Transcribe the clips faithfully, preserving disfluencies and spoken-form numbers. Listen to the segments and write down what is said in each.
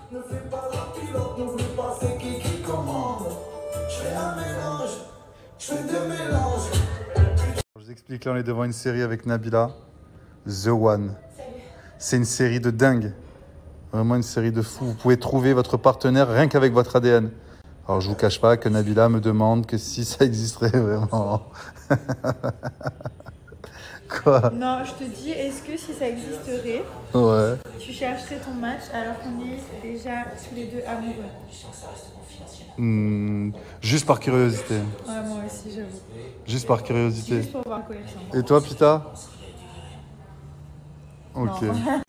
Ne fais pas la pilote, n'oublie pas c'est qui qui commande. Je fais un mélange, je fais des mélanges. Je vous explique, là on est devant une série avec Nabila, The One. C'est une série de dingue. Vraiment une série de fous. Vous pouvez trouver votre partenaire rien qu'avec votre A D N. Alors je vous cache pas que Nabila me demande que si ça existerait vraiment. Quoi? Non, je te dis, est-ce que si ça existerait, Ouais. tu chercherais ton match alors qu'on est déjà tous les deux amoureux? Hmm, juste par curiosité. Ouais, moi aussi, j'avoue. Juste par curiosité. Juste pour voir la collection. Et toi, Pita? Ok. Non.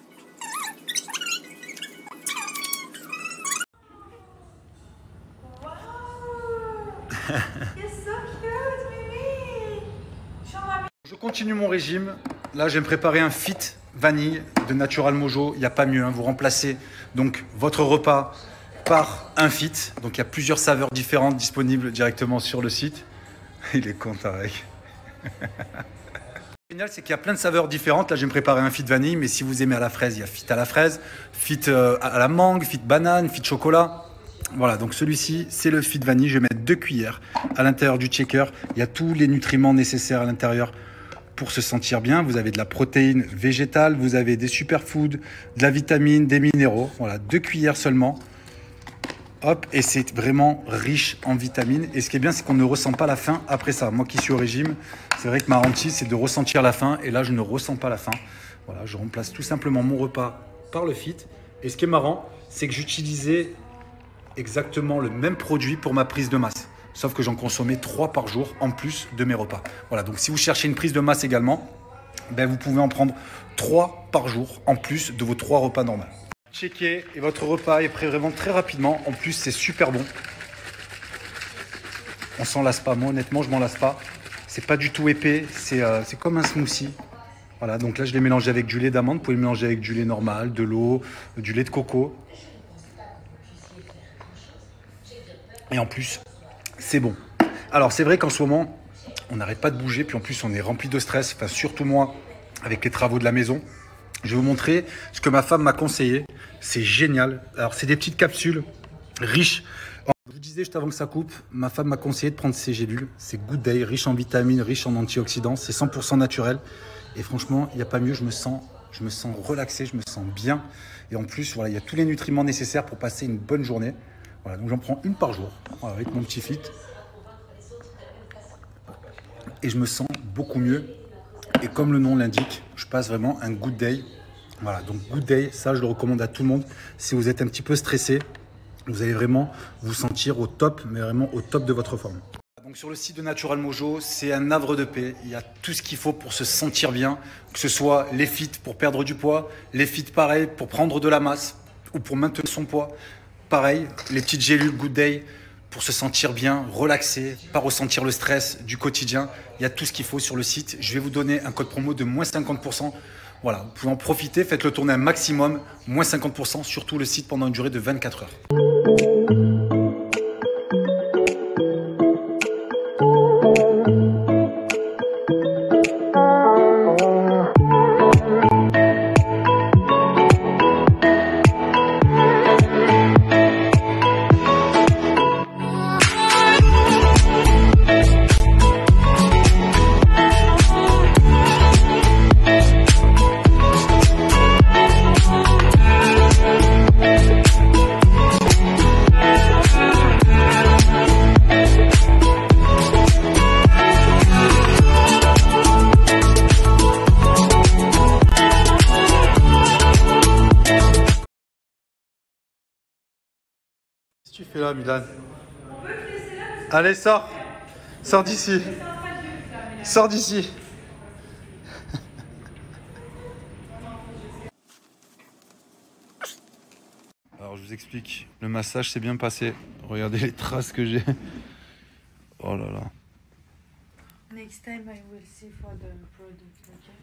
Je continue mon régime. Là, je vais me préparer un fit vanille de Natural Mojo. Il n'y a pas mieux. Hein. Vous remplacez donc votre repas par un fit. Donc, il y a plusieurs saveurs différentes disponibles directement sur le site. Il est con, Tarek. Le génial, c'est qu'il y a plein de saveurs différentes. Là, je vais me préparer un fit vanille. Mais si vous aimez à la fraise, il y a fit à la fraise, fit euh, à la mangue, fit banane, fit chocolat. Voilà, donc celui-ci, c'est le fit vanille. Je vais mettre deux cuillères à l'intérieur du shaker. Il y a tous les nutriments nécessaires à l'intérieur pour se sentir bien. Vous avez de la protéine végétale, vous avez des superfoods, de la vitamine, des minéraux. Voilà, deux cuillères seulement. Hop, et c'est vraiment riche en vitamines. Et ce qui est bien, c'est qu'on ne ressent pas la faim après ça. Moi qui suis au régime, c'est vrai que ma hantise, c'est de ressentir la faim. Et là, je ne ressens pas la faim. Voilà, je remplace tout simplement mon repas par le fit. Et ce qui est marrant, c'est que j'utilisais exactement le même produit pour ma prise de masse. Sauf que j'en consommais trois par jour en plus de mes repas. Voilà, donc si vous cherchez une prise de masse également, ben vous pouvez en prendre trois par jour en plus de vos trois repas normaux. Checkez et votre repas est prêt vraiment très rapidement. En plus, c'est super bon. On s'en lasse pas. Moi, honnêtement, je m'en lasse pas. C'est pas du tout épais. C'est euh, c'est comme un smoothie. Voilà, donc là, je l'ai mélangé avec du lait d'amande. Vous pouvez le mélanger avec du lait normal, de l'eau, du lait de coco. Et en plus, c'est bon. Alors, c'est vrai qu'en ce moment, on n'arrête pas de bouger. Puis en plus, on est rempli de stress. Enfin, surtout moi, avec les travaux de la maison. Je vais vous montrer ce que ma femme m'a conseillé. C'est génial. Alors, c'est des petites capsules riches. Je vous disais juste avant que ça coupe, ma femme m'a conseillé de prendre ces gélules. C'est Good Day, riche en vitamines, riche en antioxydants. C'est cent pour cent naturel. Et franchement, il n'y a pas mieux. Je me sens, je me sens relaxé, je me sens bien. Et en plus, voilà, il y a tous les nutriments nécessaires pour passer une bonne journée. Voilà, donc j'en prends une par jour, voilà, avec mon petit fit. Et je me sens beaucoup mieux. Et comme le nom l'indique, je passe vraiment un good day. Voilà, donc good day, ça je le recommande à tout le monde. Si vous êtes un petit peu stressé, vous allez vraiment vous sentir au top, mais vraiment au top de votre forme. Donc sur le site de Natural Mojo, c'est un havre de paix. Il y a tout ce qu'il faut pour se sentir bien, que ce soit les fits pour perdre du poids, les fits pareil pour prendre de la masse ou pour maintenir son poids. Pareil, les petites gélules Good Day pour se sentir bien, relaxé, pas ressentir le stress du quotidien. Il y a tout ce qu'il faut sur le site. Je vais vous donner un code promo de moins cinquante pour cent. Voilà, vous pouvez en profiter, faites-le tourner un maximum, moins cinquante pour cent sur tout le site pendant une durée de vingt-quatre heures. Qu'est-ce que tu fais là, Milan? Allez, sors. Sors d'ici. Sors d'ici. Alors, je vous explique. Le massage s'est bien passé. Regardez les traces que j'ai. Oh là là. Next time I will see for the product, okay?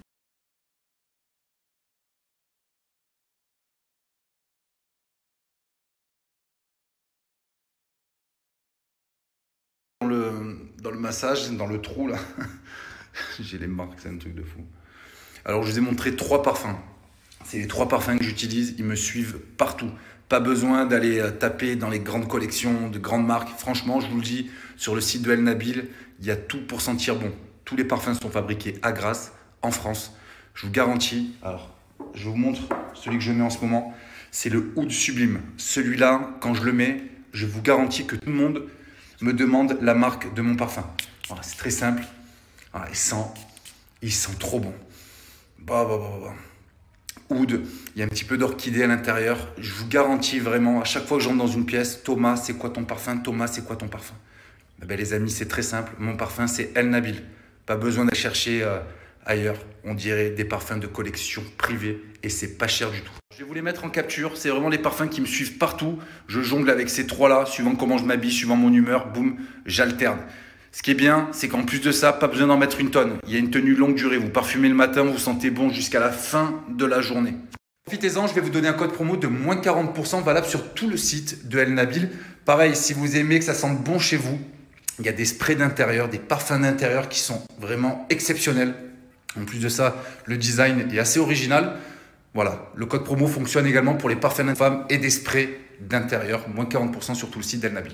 Dans le, dans le massage, dans le trou là, j'ai les marques, c'est un truc de fou. Alors je vous ai montré trois parfums. C'est les trois parfums que j'utilise, ils me suivent partout. Pas besoin d'aller taper dans les grandes collections de grandes marques. Franchement, je vous le dis, sur le site de El Nabil, il y a tout pour sentir bon. Tous les parfums sont fabriqués à Grasse, en France. Je vous garantis. Alors, je vous montre celui que je mets en ce moment. C'est le Oud Sublime. Celui-là, quand je le mets, je vous garantis que tout le monde me demande la marque de mon parfum. Voilà, c'est très simple. Voilà, il sent, il sent trop bon. Bah, bah, bah, bah. Oud, il y a un petit peu d'orchidée à l'intérieur. Je vous garantis vraiment, à chaque fois que j'entre dans une pièce, Thomas, c'est quoi ton parfum? Thomas, c'est quoi ton parfum? Eh ben, les amis, c'est très simple. Mon parfum, c'est El Nabil. Pas besoin d'aller chercher euh, ailleurs. On dirait des parfums de collection privée et c'est pas cher du tout. Je vais vous les mettre en capture. C'est vraiment les parfums qui me suivent partout. Je jongle avec ces trois-là, suivant comment je m'habille, suivant mon humeur. Boum, j'alterne. Ce qui est bien, c'est qu'en plus de ça, pas besoin d'en mettre une tonne. Il y a une tenue longue durée. Vous parfumez le matin, vous sentez bon jusqu'à la fin de la journée. Profitez-en, je vais vous donner un code promo de moins quarante pour cent valable sur tout le site de El Nabil. Pareil, si vous aimez que ça sente bon chez vous, il y a des sprays d'intérieur, des parfums d'intérieur qui sont vraiment exceptionnels. En plus de ça, le design est assez original. Voilà, le code promo fonctionne également pour les parfums de femmes et des sprays d'intérieur. Moins quarante pour cent sur tout le site d'El Nabil.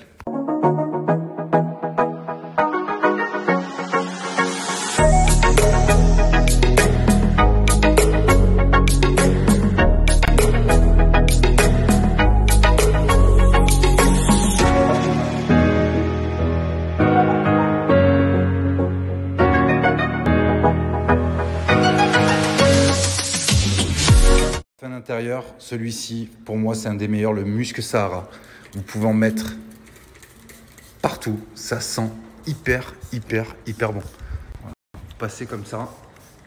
Intérieur, celui-ci, pour moi, c'est un des meilleurs, le Musc Sahara. Vous pouvez en mettre partout. Ça sent hyper, hyper, hyper bon. Voilà. Vous passez comme ça. Vous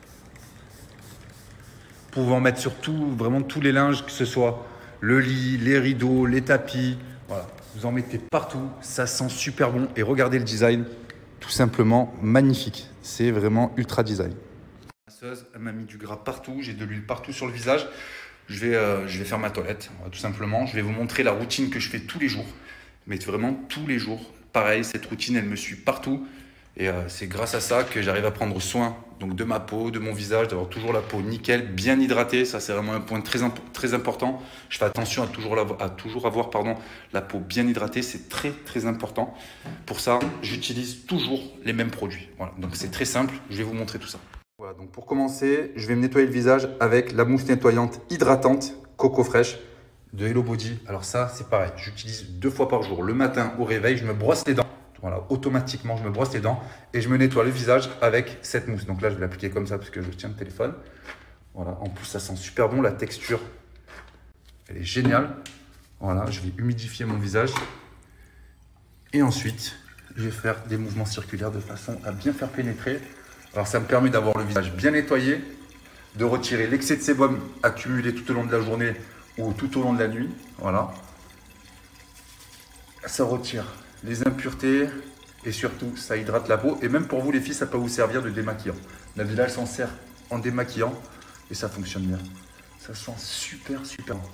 pouvez en mettre sur tout, vraiment tous les linges, que ce soit le lit, les rideaux, les tapis. Voilà. Vous en mettez partout. Ça sent super bon. Et regardez le design, tout simplement magnifique. C'est vraiment ultra design. La masseuse, elle m'a mis du gras partout. J'ai de l'huile partout sur le visage. Je vais, euh, je vais faire ma toilette, tout simplement. Je vais vous montrer la routine que je fais tous les jours. Mais vraiment tous les jours. Pareil, cette routine, elle me suit partout. Et euh, c'est grâce à ça que j'arrive à prendre soin donc, de ma peau, de mon visage, d'avoir toujours la peau nickel, bien hydratée. Ça, c'est vraiment un point très, imp très important. Je fais attention à toujours, la, à toujours avoir pardon, la peau bien hydratée. C'est très, très important. Pour ça, j'utilise toujours les mêmes produits. Voilà. Donc, c'est très simple. Je vais vous montrer tout ça. Voilà, donc pour commencer, je vais me nettoyer le visage avec la mousse nettoyante hydratante Coco Fresh de Hello Body. Alors ça, c'est pareil, j'utilise deux fois par jour. Le matin au réveil, je me brosse les dents. Voilà, automatiquement, je me brosse les dents et je me nettoie le visage avec cette mousse. Donc là, je vais l'appliquer comme ça parce que je tiens le téléphone. Voilà, en plus, ça sent super bon. La texture, elle est géniale. Voilà, je vais humidifier mon visage. Et ensuite, je vais faire des mouvements circulaires de façon à bien faire pénétrer. Alors ça me permet d'avoir le visage bien nettoyé, de retirer l'excès de sébum accumulé tout au long de la journée ou tout au long de la nuit. Voilà. Ça retire les impuretés et surtout ça hydrate la peau. Et même pour vous les filles, ça peut vous servir de démaquillant. La Village s'en sert en démaquillant et ça fonctionne bien. Ça sent super super bon.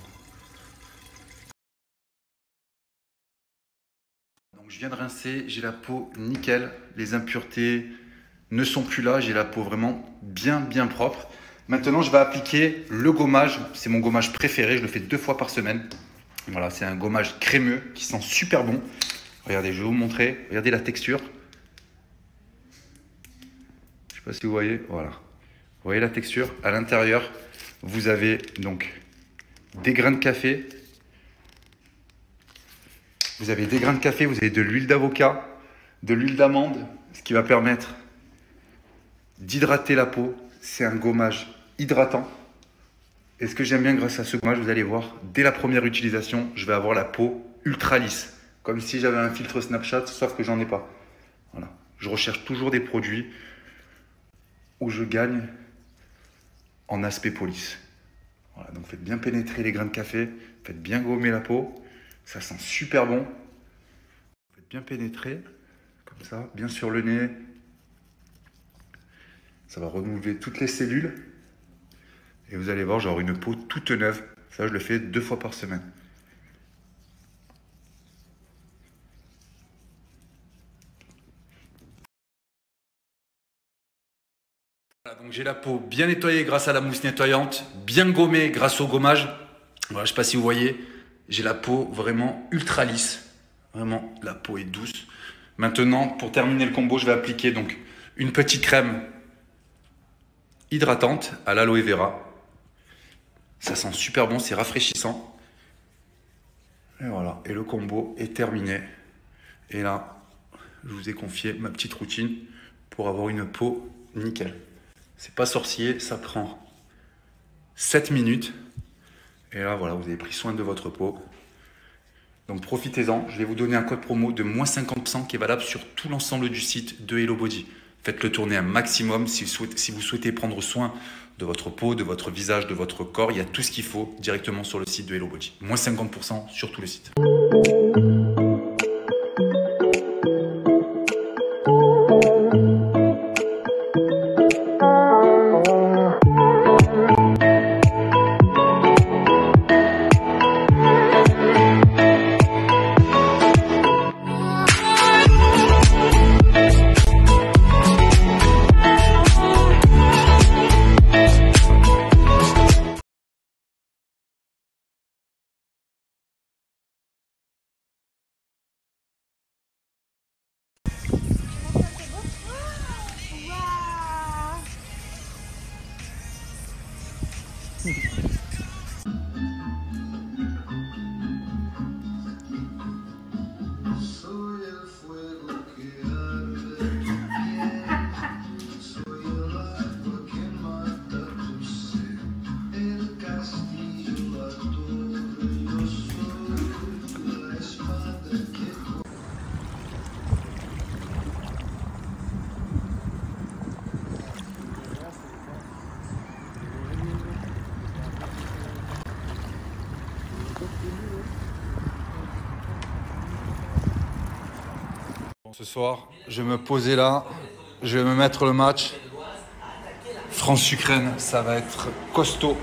Donc je viens de rincer, j'ai la peau nickel, les impuretés ne sont plus là, j'ai la peau vraiment bien bien propre. Maintenant je vais appliquer le gommage, c'est mon gommage préféré, je le fais deux fois par semaine. Voilà, c'est un gommage crémeux qui sent super bon. Regardez, je vais vous montrer, regardez la texture. Je ne sais pas si vous voyez, voilà. Vous voyez la texture, à l'intérieur, vous avez donc des grains de café. Vous avez des grains de café, vous avez de l'huile d'avocat, de l'huile d'amande, ce qui va permettre d'hydrater la peau. C'est un gommage hydratant. Et ce que j'aime bien grâce à ce gommage, vous allez voir, dès la première utilisation, je vais avoir la peau ultra lisse. Comme si j'avais un filtre Snapchat, sauf que j'en ai pas. Voilà. Je recherche toujours des produits où je gagne en aspect police. Voilà, donc faites bien pénétrer les grains de café, faites bien gommer la peau. Ça sent super bon. Faites bien pénétrer, comme ça, bien sur le nez. Ça va renouveler toutes les cellules. Et vous allez voir, genre une peau toute neuve. Ça, je le fais deux fois par semaine. Voilà, donc j'ai la peau bien nettoyée grâce à la mousse nettoyante, bien gommée grâce au gommage. Voilà, je ne sais pas si vous voyez, j'ai la peau vraiment ultra lisse. Vraiment, la peau est douce. Maintenant, pour terminer le combo, je vais appliquer donc une petite crème hydratante à l'aloe vera. Ça sent super bon, c'est rafraîchissant. Et voilà, et le combo est terminé. Et là, je vous ai confié ma petite routine pour avoir une peau nickel. C'est pas sorcier, ça prend sept minutes. Et là, voilà, vous avez pris soin de votre peau. Donc profitez-en, je vais vous donner un code promo de moins cinquante pour cent qui est valable sur tout l'ensemble du site de Hello Body. Faites-le tourner un maximum si vous, souhaitez, si vous souhaitez prendre soin de votre peau, de votre visage, de votre corps. Il y a tout ce qu'il faut directement sur le site de Hello Body. Moins cinquante pour cent sur tout le site. Soy el fuego que arde en tu piel, soy el agua que mata tu sed, el castillo, la torre, yo soy la espada que Bon, ce soir, je vais me poser là, je vais me mettre le match. France-Ukraine, ça va être costaud.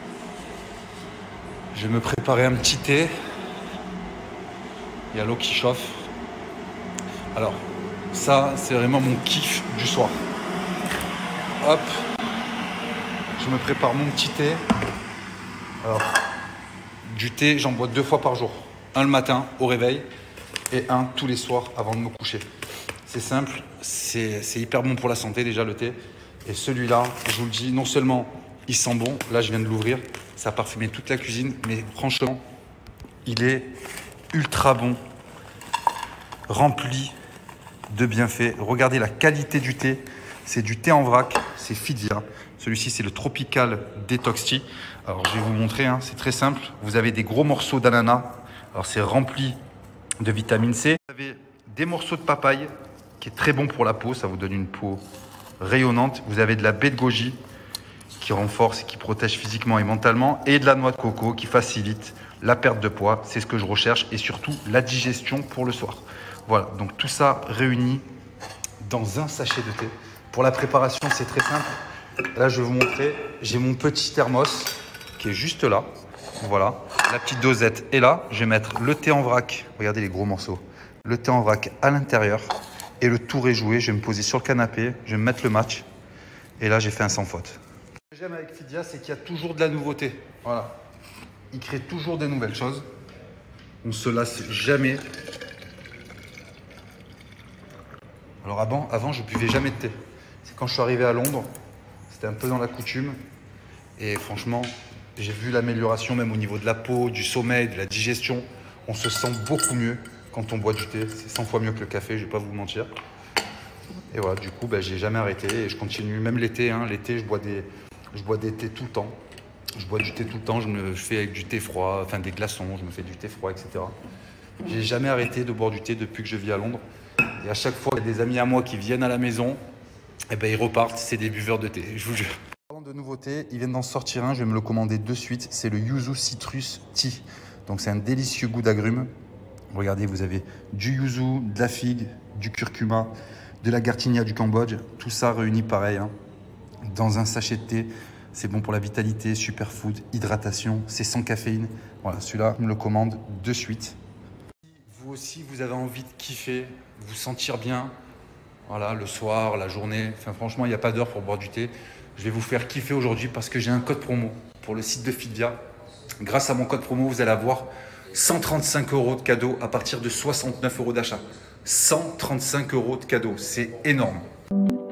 Je vais me préparer un petit thé. Il y a l'eau qui chauffe. Alors, ça, c'est vraiment mon kiff du soir. Hop, je me prépare mon petit thé. Alors, du thé, j'en bois deux fois par jour. Un le matin au réveil et un tous les soirs avant de me coucher. C'est simple, c'est hyper bon pour la santé déjà le thé. Et celui-là, je vous le dis, non seulement il sent bon, là je viens de l'ouvrir, ça a parfumé toute la cuisine, mais franchement, il est ultra bon, rempli de bienfaits. Regardez la qualité du thé, c'est du thé en vrac, c'est Fidia. Celui-ci, c'est le Tropical Detox Tea. Alors, je vais vous montrer, hein, c'est très simple. Vous avez des gros morceaux d'ananas. Alors, c'est rempli de vitamine C. Vous avez des morceaux de papaye, qui est très bon pour la peau. Ça vous donne une peau rayonnante. Vous avez de la baie de goji, qui renforce et qui protège physiquement et mentalement. Et de la noix de coco, qui facilite la perte de poids. C'est ce que je recherche. Et surtout, la digestion pour le soir. Voilà, donc tout ça réuni dans un sachet de thé. Pour la préparation, c'est très simple. Là, je vais vous montrer. J'ai mon petit thermos qui est juste là. Voilà, la petite dosette est là. Je vais mettre le thé en vrac. Regardez les gros morceaux. Le thé en vrac à l'intérieur. Et le tour est joué. Je vais me poser sur le canapé. Je vais me mettre le match. Et là, j'ai fait un sans faute. Ce que j'aime avec Fidia, c'est qu'il y a toujours de la nouveauté. Voilà. Il crée toujours des nouvelles choses. On ne se lasse jamais. Alors avant, avant je ne buvais jamais de thé. C'est quand je suis arrivé à Londres, c'était un peu dans la coutume. Et franchement, j'ai vu l'amélioration même au niveau de la peau, du sommeil, de la digestion. On se sent beaucoup mieux quand on boit du thé. C'est cent fois mieux que le café, je ne vais pas vous mentir. Et voilà, du coup, ben, j'ai jamais arrêté et je continue. Même l'été, hein, l'été, je bois des, je bois des thés tout le temps. Je bois du thé tout le temps. Je me je fais avec du thé froid, enfin des glaçons. Je me fais du thé froid, et cetera. J'ai jamais arrêté de boire du thé depuis que je vis à Londres. Et à chaque fois, il y a des amis à moi qui viennent à la maison, et ben ils repartent, c'est des buveurs de thé, je vous jure. Parlant de nouveautés, ils viennent d'en sortir un, je vais me le commander de suite, c'est le Yuzu Citrus Tea. Donc c'est un délicieux goût d'agrumes. Regardez, vous avez du yuzu, de la figue, du curcuma, de la gartinia du Cambodge, tout ça réuni pareil, hein, dans un sachet de thé. C'est bon pour la vitalité, superfood, hydratation, c'est sans caféine. Voilà, celui-là, je me le commande de suite. Vous aussi, vous avez envie de kiffer, vous sentir bien, Voilà, le soir, la journée. Enfin, franchement, il n'y a pas d'heure pour boire du thé. Je vais vous faire kiffer aujourd'hui parce que j'ai un code promo pour le site de Fitvia. Grâce à mon code promo, vous allez avoir cent trente-cinq euros de cadeaux à partir de soixante-neuf euros d'achat. cent trente-cinq euros de cadeaux, c'est énorme.